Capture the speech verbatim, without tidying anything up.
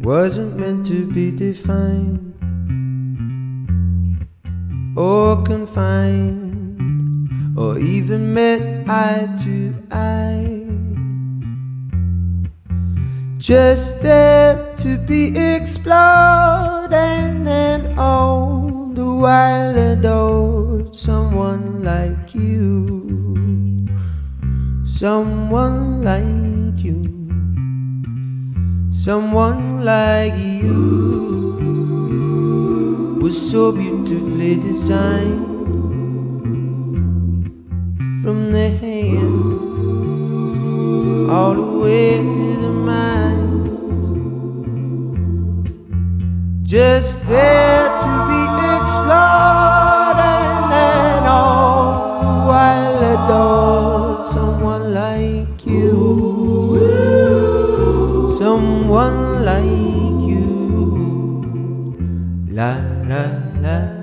wasn't meant to be defined or confined, or even met eye to eye. Just there to be explored, and then on the while adored someone like you, someone like you, someone like you was so beautifully designed from the hand all the way to the mind. Just there to be explored, and then all the while adored someone like you, someone like you. La la la.